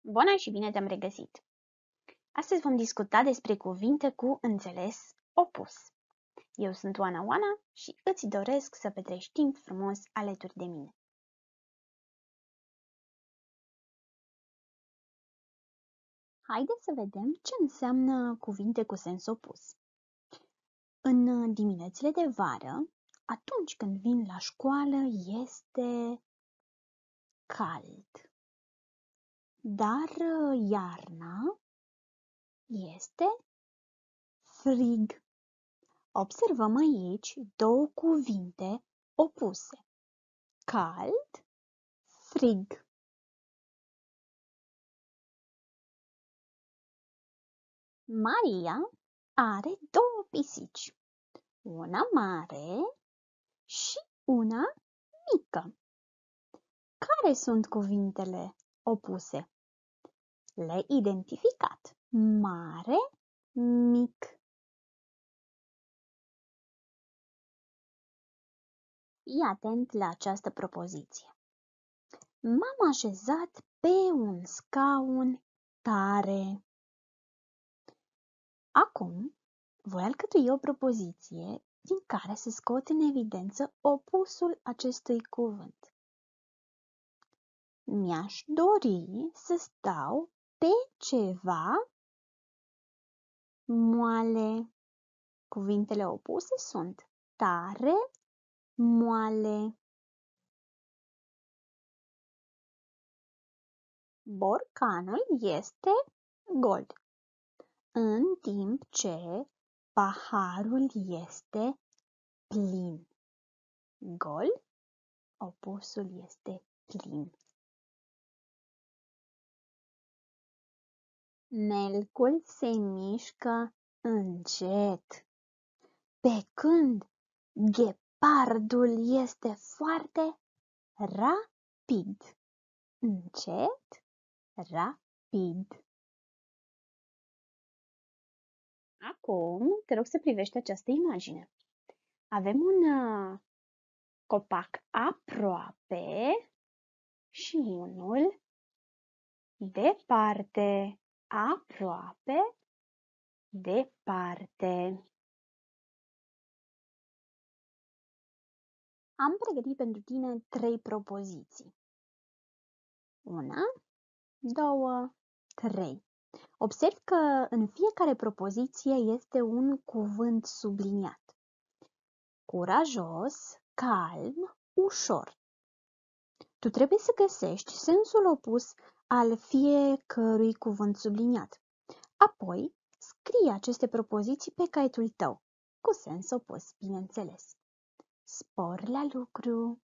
Bună și bine te-am regăsit! Astăzi vom discuta despre cuvinte cu înțeles opus. Eu sunt Oana și îți doresc să petrești timp frumos alături de mine. Haideți să vedem ce înseamnă cuvinte cu sens opus. În diminețile de vară, atunci când vin la școală, este cald. Dar iarna este frig. Observăm aici două cuvinte opuse. Cald, frig. Maria are două pisici, una mare și una mică. Care sunt cuvintele opuse? Le-ai identificat. Mare, mic. Fii atent la această propoziție. M-am așezat pe un scaun tare. Acum voi alcătui o propoziție din care să scot în evidență opusul acestui cuvânt. Mi-aș dori să stau pe ceva moale. Cuvintele opuse sunt tare, moale. Borcanul este gol, în timp ce paharul este plin. Gol, opusul este plin. Melcul se mișcă încet, pe când ghepardul este foarte rapid. Încet, rapid. Acum te rog să privești această imagine. Avem un copac aproape și unul departe. Aproape, departe. Am pregătit pentru tine 3 propoziții. 1, 2, 3. Observ că în fiecare propoziție este un cuvânt subliniat. Curajos, calm, ușor. Tu trebuie să găsești sensul opus al fiecărui cuvânt subliniat. Apoi, scrie aceste propoziții pe caietul tău, cu sens opus, bineînțeles. Spor la lucru!